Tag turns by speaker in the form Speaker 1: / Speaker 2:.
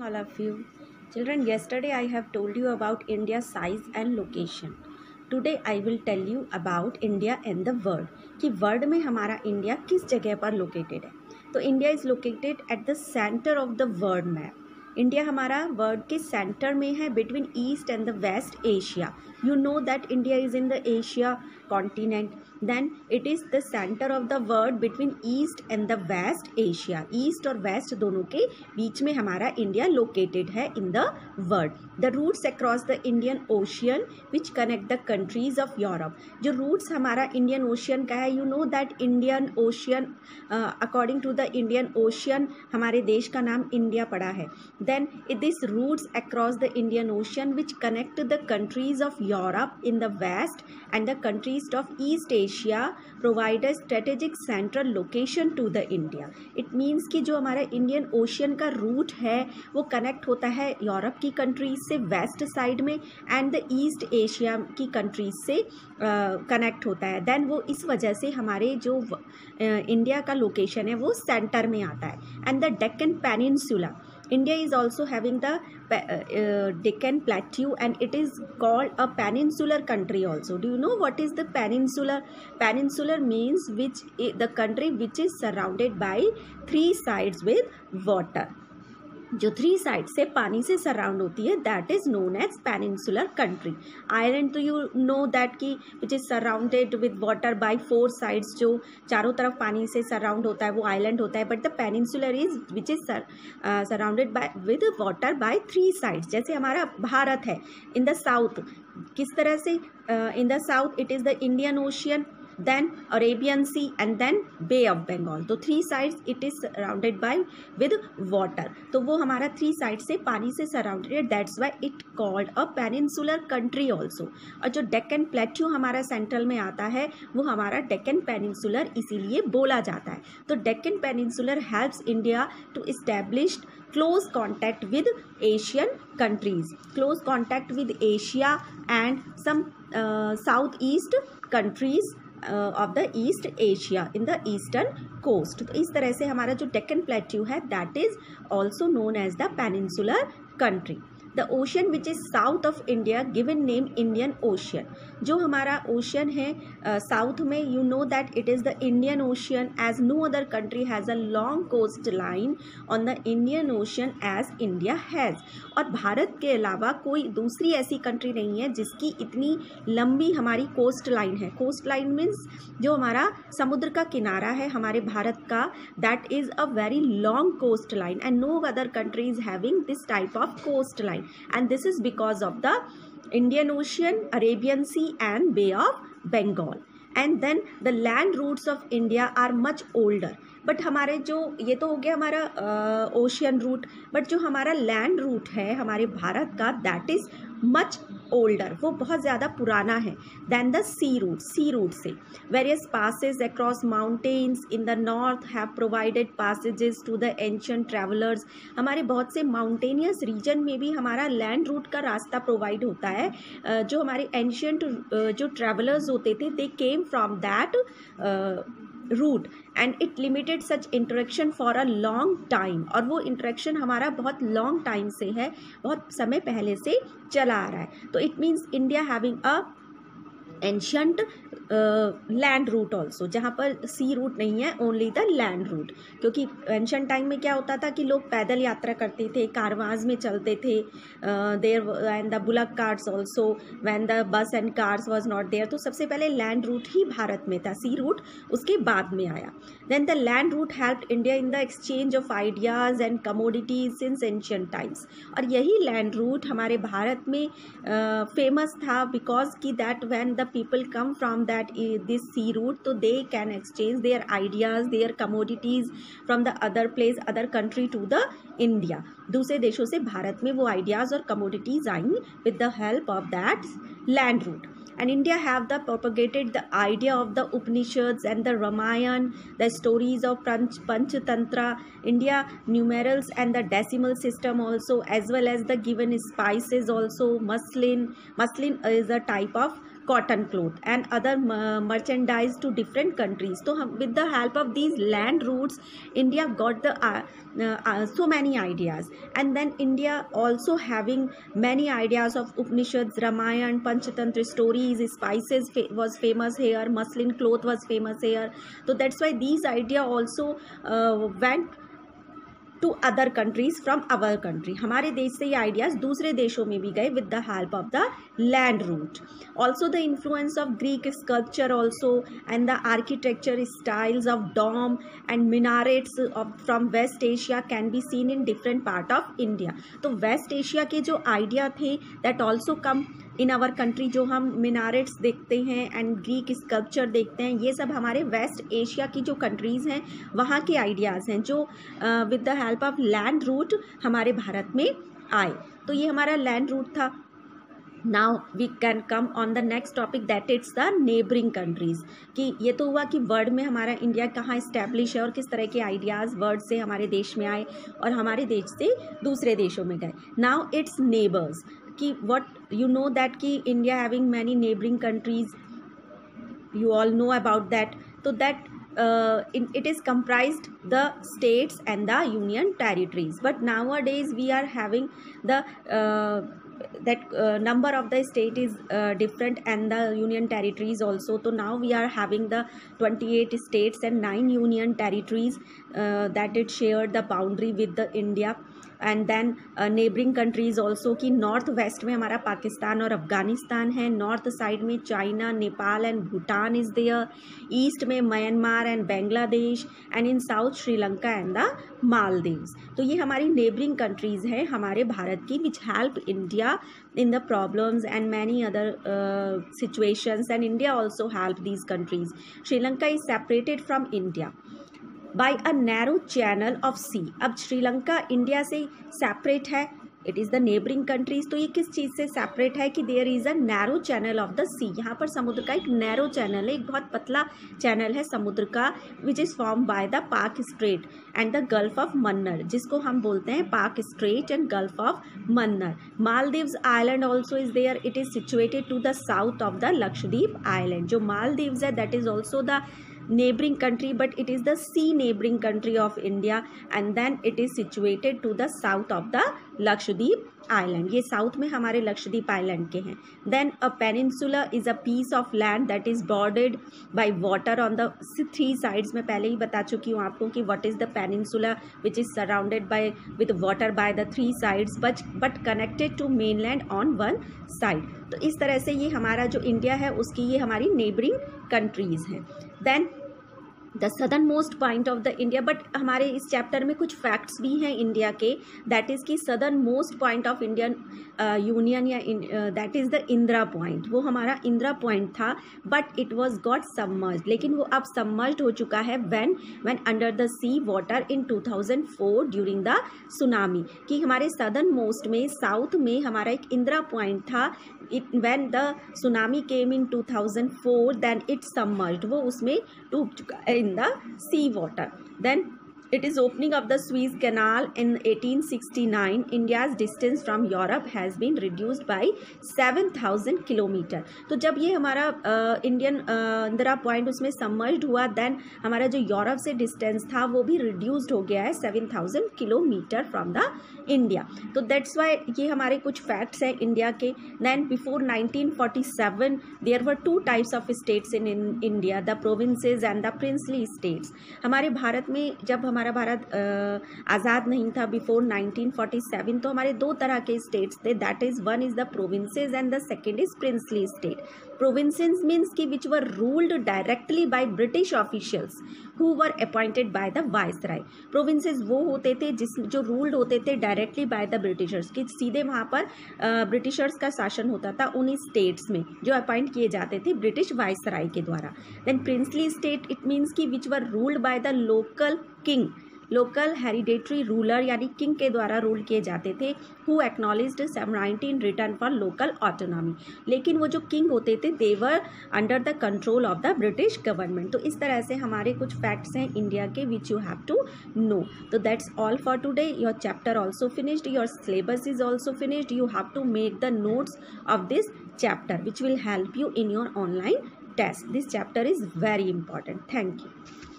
Speaker 1: all of you. Children, yesterday I have told you about India's size and location. Today I will tell you about India and the world. कि world में हमारा India किस जगह पर located है. तो India is located at the centre of the world map. India हमारा world के सेंटर में है between east and the west Asia. You know that India is in the Asia continent. Then it is the center of the world between East and the West Asia. East और West दोनों के बीच में हमारा India located है in the world. The routes across the Indian Ocean which connect the countries of Europe. जो routes हमारा Indian Ocean का है, you know that Indian Ocean according to the Indian Ocean हमारे देश का नाम इंडिया पड़ा है. Then it is routes across the Indian Ocean which connect the countries of Europe in the west and the countries of East Asia provide a strategic central location to the India. It means कि जो हमारा Indian ocean का root है वो connect होता है Europe की countries से वेस्ट साइड में एंड द ईस्ट एशिया की कंट्रीज से कनेक्ट होता है. देन वो इस वजह से हमारे जो इंडिया का लोकेशन है वो सेंटर में आता है. And the Deccan peninsula, India is also having the Deccan Plateau and it is called a peninsular country also. Do you know what is the peninsular? Peninsular means the country which is surrounded by three sides with water. जो three side से पानी से surround होती है that is known as peninsular country. Ireland तो you know that की which is surrounded with water by four sides, जो चारों तरफ पानी से सराउंड होता है वो आइलैंड होता है. But the peninsular is which is surrounded by with water by three sides. जैसे हमारा भारत है इन द साउथ, किस तरह से in the south it is the Indian Ocean, then Arabian Sea and then Bay of Bengal. तो three sides it is surrounded by with water. तो वो हमारा थ्री साइड से पानी से सराउंडेड है, that's why it called a peninsular country also. और जो डेक्कन प्लेट्यू हमारा सेंट्रल में आता है वो हमारा डेक्कन पेनिनसुलर इसीलिए बोला जाता है. तो Deccan peninsular helps India to establish close contact with Asian countries, close contact with Asia and some southeast countries of the East Asia in the eastern coast. तो इस तरह से हमारा जो डेक्कन प्लेट्यू है that is also known as the peninsular country. The ocean which is south of India given name Indian Ocean. जो हमारा ocean है साउथ में, you know that it is the Indian Ocean as no other country has a long coastline on the Indian Ocean as India has. और भारत के अलावा कोई दूसरी ऐसी कंट्री नहीं है जिसकी इतनी लंबी हमारी कोस्ट लाइन है. कोस्ट लाइन मीन्स जो हमारा समुद्र का किनारा है हमारे भारत का, that is a very long coast line and no other country is having this type of coast line. And this is because of the Indian Ocean, Arabian Sea and Bay of Bengal. And then the land routes of India are much older. But हमारे जो ये तो हो गया हमारा ocean root, but जो हमारा land root है हमारे भारत का दैट इज़ मच ओल्डर, वो बहुत ज़्यादा पुराना है than the sea route. Sea route से various passes across mountains in the north have provided passages to the ancient travellers. हमारे बहुत से माउंटेनियस रीजन में भी हमारा लैंड रूट का रास्ता प्रोवाइड होता है. जो हमारे एंशिएंट जो ट्रैवलर्स होते थे they came from that route and it limited such interaction for a long time. और वो इंटरेक्शन हमारा बहुत लॉन्ग टाइम से है, बहुत समय पहले से चला आ रहा है. तो it means India having a ancient land route also, जहाँ पर सी रूट नहीं है, ओनली द लैंड रूट. क्योंकि एंशियंट टाइम में क्या होता था कि लोग पैदल यात्रा करते थे, कारवांस में चलते थे, there and the bullock carts also when the bus and cars was not there. तो सबसे पहले लैंड रूट ही भारत में था, सी रूट उसके बाद में आया. Then the land route helped India in the exchange of ideas and commodities since ancient times. और यही लैंड रूट हमारे भारत में फेमस था बिकॉज की that when the people come from this sea route, so they can exchange their ideas, their commodities from the other place, other country to the India. दूसरे देशों से भारत में वो ideas और commodities आई with the help of that land route. And India have propagated the idea of the Upanishads and the Ramayana, the stories of Panchatantra, India numerals and the decimal system also, as well as the given spices also. Muslin is a type of cotton cloth and other merchandise to different countries. तो हम with the help of these land routes India got the so many ideas, and then India also having many ideas of Upanishads, Ramayana, Panchatantra stories. Spices was famous here, muslin cloth was famous here. So that's why these idea also went to other countries from our country. हमारे देश से ये ideas दूसरे देशों में भी गए with the help of the land route. Also the influence of Greek sculpture also and the architecture styles of dome and minarets from west Asia can be seen in different part of India. तो west Asia के जो idea थे that also come in our country. जो हम minarets देखते हैं and Greek sculpture देखते हैं, ये सब हमारे वेस्ट एशिया की जो कंट्रीज़ हैं वहाँ के आइडियाज़ हैं जो with the help of land route हमारे भारत में आए. तो ये हमारा लैंड रूट था. Now we can come on the next topic that it's the neighbouring countries. कि ये तो हुआ कि वर्ल्ड में हमारा इंडिया कहाँ इस्टेब्लिश है और किस तरह के आइडियाज़ वर्ल्ड से हमारे देश में आए और हमारे देश से दूसरे देशों में गए. नाउ इट्स नेबर्स कि व्हाट यू नो दैट कि India having many neighbouring countries, you all know about that. So that it is comprised the states and the union territories, but nowadays we are having the number of the state is different and the union territories also. So now we are having the 28 states and 9 union territories that it shared the boundary with the India. And then neighbouring countries also कि north west में हमारा पाकिस्तान और अफ़गानिस्तान है, north side में China, Nepal and Bhutan is there, east में Myanmar and Bangladesh, and in south Sri Lanka and the Maldives. तो ये हमारी नेबरिंग कंट्रीज़ हैं हमारे भारत की which help India in the problems and many other situations, and India also help these countries. Sri Lanka is separated from India by a narrow channel of sea. अब Sri Lanka India से separate है, it is the neighbouring countries. तो ये किस चीज़ से separate है कि there is a narrow channel of the सी. यहाँ पर समुद्र का एक नैरो चैनल है, एक बहुत पतला चैनल है समुद्र का which is form by the Palk strait and the gulf of Mannar, जिसको हम बोलते हैं Palk strait and gulf of Mannar. Maldives island also is there, it is situated to the south of the Lakshadweep island. जो मालदीव्स है that is also the neighboring country, but it is the sea neighboring country of India, and then it is situated to the south of the Lakshadweep island. ये साउथ में हमारे Lakshadweep island के हैं. Then a peninsula is a piece of land that is bordered by water on the 3 sides. मैं पहले ही बता चुकी हूँ आपको कि what is the peninsula which is surrounded by with water by the 3 sides but connected to mainland on one side. तो इस तरह से ये हमारा जो इंडिया है उसकी ये हमारी नेबरिंग कंट्रीज़ हैं. Then the southern most point of the India, but हमारे इस चैप्टर में कुछ फैक्ट्स भी हैं इंडिया के, दैट इज़ कि southern most point of Indian union या that is the Indira point. वो हमारा इंदिरा पॉइंट था but it was got submerged, लेकिन वो अब सबमर्ज्ड हो चुका है when under the sea water in 2004 during the tsunami. कि हमारे सदर्न मोस्ट में साउथ में हमारा एक इंदिरा पॉइंट था. When the tsunami came in 2004 then it submerged, वो उसमें डूब चुका है in the sea water. Then it is opening of the Suez Canal in 1869. India's distance from Europe has been reduced by 7,000 kilometre. तो जब ये हमारा इंडियन इंदिरा पॉइंट उसमें सबमर्ज्ड हुआ देन हमारा जो यूरोप से डिस्टेंस था वो भी रिड्यूस्ड हो गया है 7,000 किलोमीटर फ्रॉम द इंडिया. तो दैट्स वाई ये हमारे कुछ फैक्ट्स हैं इंडिया के. Then before 1947 there were 2 types of states in India, the provinces and the princely states. हमारे भारत में जब हमारा भारत आज़ाद नहीं था बिफोर 1947 तो हमारे 2 तरह के स्टेट्स थे, that is one is the provinces and the second is princely state. Provinces means की which were ruled directly by British officials who were appointed by the viceroy. Provinces वो होते थे जो रूल्ड होते थे डायरेक्टली बाय द ब्रिटिशर्स, कि सीधे वहाँ पर ब्रिटिशर्स का शासन होता था उन्हीं स्टेट्स में जो अपॉइंट किए जाते थे ब्रिटिश वाइसराय के द्वारा. Then princely state it means की which were ruled by the local king, local hereditary ruler यानी किंग के द्वारा रूल किए जाते थे, who acknowledged sovereignty in return for local autonomy. लेकिन वो जो किंग होते थे they were under the control of the British government. तो इस तरह से हमारे कुछ फैक्ट्स हैं इंडिया के which you have to know. तो that's all for today. Your chapter also finished, your syllabus is also finished. You have to make the notes of this chapter which will help you in your online test. This chapter is very important. Thank you.